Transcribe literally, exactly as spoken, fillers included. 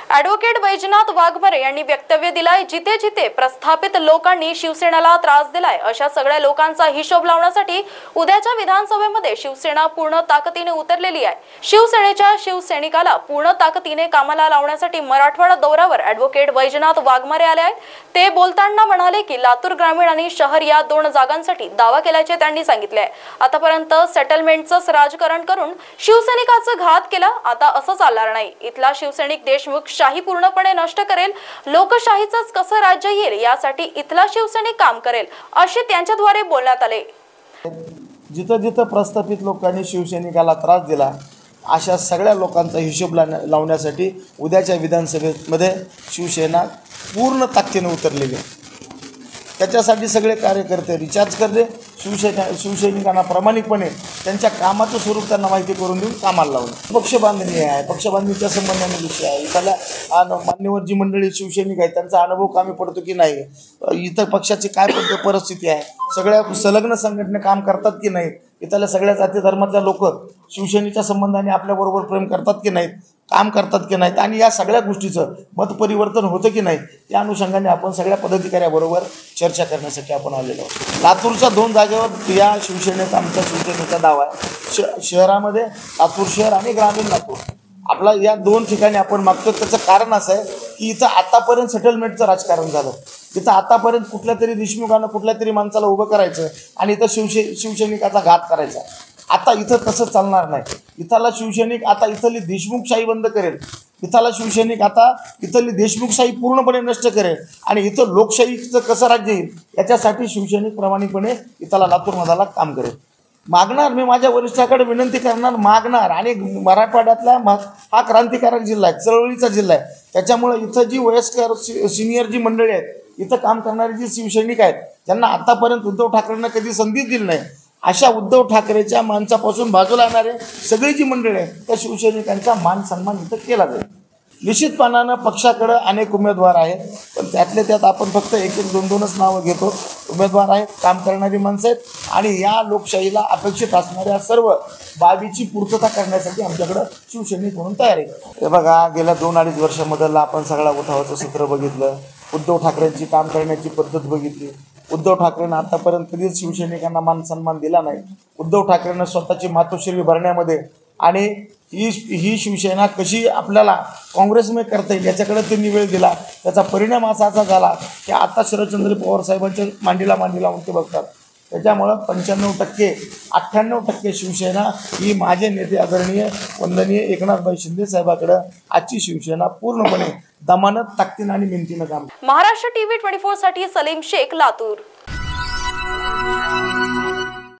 Advocate Vaijnath Waghmare यांनी वक्तव्य दिलाय, जिथे जिथे प्रस्थापित लोकांनी शिवसेनेला त्रास दिलाय अशा सगळ्या लोकांचा हिशोब लावण्यासाठी उद्याच्या विधानसभेमध्ये शिवसेना पूर्ण ताकदीने उतरलेली आहे। शिवसेनेच्या शिवसैनिकाला पूर्ण ताकदीने कामाला लावण्यासाठी मराठवाडा दौऱ्यावर ॲडव्होकेट वैजनाथ वाघमारे आले आहेत। ते बोलताना म्हणाले की लातूर ग्रामीण आणि शहर या दोन जागांसाठी दावा केल्याचे त्यांनी सांगितले। आतापर्यंत सेटलमेंटचं राजकारण करून शिवसैनिकाचा घात केला, आता असं चालणार नाही। इथला शिवसैनिक देशमुख शाही पूर्णपणे नष्ट करेल, लोकशाहीचंच कसं राज्य येईल यासाठी इथला शिवसैनिक काम करेल असे त्यांच्याद्वारे बोलण्यात आले। जिथं जिथं प्रस्थापित लोकांनी शिवसैनिकाला त्रास दिला अशा सगळ्या लोकांचा हिशोब लावण्यासाठी उद्याच्या विधानसभेमध्ये शिवसेना पूर्ण ताकदीने उतरलेली आहे। त्याच्यासाठी सगळे कार्यकर्ते रिचार्ज करते, शिवसेना शिवसैनिकांना प्रामाणिकपणे त्यांच्या कामाचं स्वरूप त्यांना माहिती करून देऊन कामाला लावलं। पक्षबांधणी आहे, पक्षबांधणीच्या संबंधाने विषय आहे। इथल्या मान्यवर जी मंडळी शिवसैनिक आहेत त्यांचा अनुभव कामी पडतो की नाही, इतर पक्षाची काय पद्धत परिस्थिती आहे, सगळ्या संलग्न संघटना काम करतात की नाहीत, इथल्या सगळ्या जाती धर्मातल्या लोक शिवसेनेच्या संबंधाने आपल्याबरोबर प्रेम करतात की नाहीत, काम करतात की नाहीत आणि या सगळ्या गोष्टीचं मत परिवर्तन होतं की नाही त्या अनुषंगाने आपण सगळ्या पदाधिकाऱ्याबरोबर चर्चा करण्यासाठी आपण आलेलो आहोत। लातूरच्या दोन जागेवर या शिवसेनेचा आमच्या शिवसेनेचा दावा आहे। श शहरामध्ये लातूर शहर आणि ग्रामीण लातूर आपला या दोन ठिकाणी आपण मागतो। त्याचं कारण असं आहे की इथं आतापर्यंत सेटलमेंटचं राजकारण झालं, इथं आतापर्यंत कुठल्या तरी देशमुखानं कुठल्या तरी माणसाला उभं करायचं आणि इथं शिवसे शिवसैनिकाचा घात करायचा। आता इथं तसं चालणार नाही। इथला शिवसैनिक आता इथली देशमुखशाही बंद करेल, इथला शिवसैनिक आता इथली देशमुखशाही पूर्णपणे नष्ट करेल आणि इथं लोकशाहीचं कसं राज्य येईल याच्यासाठी शिवसैनिक प्रामाणिकपणे इथला लातूर मधाला काम करेल। मागणार, मी माझ्या वरिष्ठाकडे विनंती करणार, मागणार। आणि मराठवाड्यातला हा क्रांतिकारक जिल्हा आहे, चळवळीचा जिल्हा आहे, त्याच्यामुळे इथं जी वयस्कर सिनियर जी मंडळी आहेत, इथं काम करणारी जी शिवसैनिक आहेत, ज्यांना आतापर्यंत उद्धव ठाकरेंना कधी संधीच दिली नाही, अशा उद्धव ठाकरेच्या माणसापासून बाजूला येणारे सगळी जी मंडळी आहेत त्या शिवसैनिकांचा मान सन्मान इथं केला जाईल। निश्चितपणानं पक्षाकडे अनेक उमेदवार आहेत, पण त्यातले त्यात आपण फक्त एक एक दोन दोनच नावं घेतो। उमेदवार आहेत, काम करणारी माणसं आहेत आणि या लोकशाहीला अपेक्षित असणाऱ्या सर्व बाबीची पूर्तता करण्यासाठी आमच्याकडं शिवसैनिक म्हणून तयार आहे। हे बघा, गेल्या दोन अडीच वर्षामधला आपण सगळा उठावाचं सूत्र बघितलं, उद्धव ठाकरेंची काम करण्याची पद्धत बघितली। उद्धव ठाकरेंना आतापर्यंत कधीच शिवसैनिकांना मान सन्मान दिला नाही। उद्धव ठाकरेंना स्वतःची मातोश्री भरण्यामध्ये आणि ही ही शिवसेना कशी आपल्याला काँग्रेसमय करता येईल याच्याकडे त्यांनी वेळ दिला। त्याचा परिणाम असा असा झाला की आता शरदचंद्र पवार साहेबांच्या मांडीला मांडी लावून ते बघतात। त्याच्यामुळं पंच्याण्णव टक्के अठ्ठ्याण्णव टक्के शिवसेना ही माझे नेते आदरणीय वंदनीय एकनाथभाई शिंदे साहेबांकडे आजची शिवसेना पूर्णपणे दमानत, ताकदीनं आणि मेहनतीनं काम। महाराष्ट्र टीव्ही चोवीस साठी सलीम शेख, लातूर।